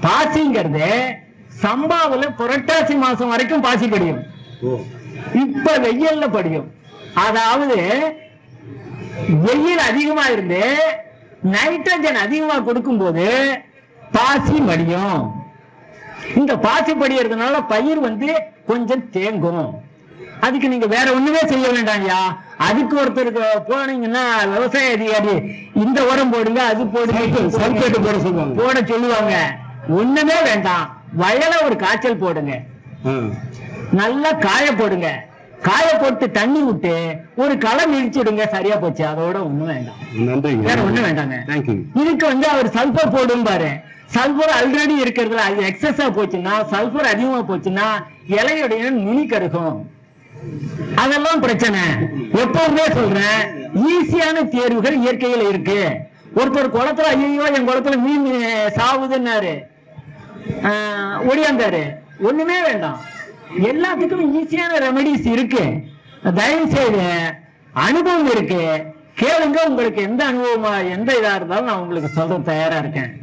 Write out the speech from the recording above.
பாசிங்கிறது சம்பாவுல புரட்டாசி மாசம் வரைக்கும் பாசி படியும். இப்ப வெயில்ல படியும். அதாவது வெயில் அதிகமா இருந்து நைட்ரஜன் அதிகமா கொடுக்கும் போது பாசி மடியும். இந்த பாசி படியறதுனால பயிர் கொஞ்சம் தேங்கும். அதுக்கு நீங்க வேற ஒண்ணுமே செய்ய வேண்டாம்யா. அதுக்கு ஒருத்தருக்கு போனீங்கன்னா விவசாய அதிகாரி இந்த உரம் போடுங்க, அது போடுங்க, சல்பேட் போட சொல்லுவாங்க, போட சொல்லுவாங்க. ஒண்ணுமே வேண்டாம். வயல ஒரு காய்ச்சல் போடுங்க, நல்லா காய போடுங்க, காய போட்டு தண்ணி விட்டு ஒரு களை மிதிச்சுடுங்க, சரியா போச்சு. அதோட ஒண்ணும் வேண்டாம், வேற ஒண்ணும் வேண்டாங்க. இதுக்கு அவர் சல்பர் போடும் பாரு. சல்பர் ஆல்ரெடி இருக்கிறதுல அது எக்ஸஸா போச்சுன்னா, சல்பர் அதிகமா போச்சுன்னா இலையுடைய நுனி கருகும். அதெல்லாம் பிரச்சனை. எப்பவுமே சொல்றேன், ஈஸியான தேர்வுகள் இயற்கையில இருக்கு. ஒருத்தர் குளத்துல ஐயோ என் குளத்துல மீன் சாவுதுன்னாரு, ஒடியாந்தாரு. ஒண்ணுமே வேண்டாம், எல்லாத்துக்கும் ஈஸியான ரெமெடிஸ் இருக்கு. தயவு செய்து அனுபவம் இருக்கு, கேளுங்க. உங்களுக்கு எந்த அனுபவமா எந்த இதா இருந்தாலும் நான் உங்களுக்கு சொல்ல தயாரா இருக்கேன்.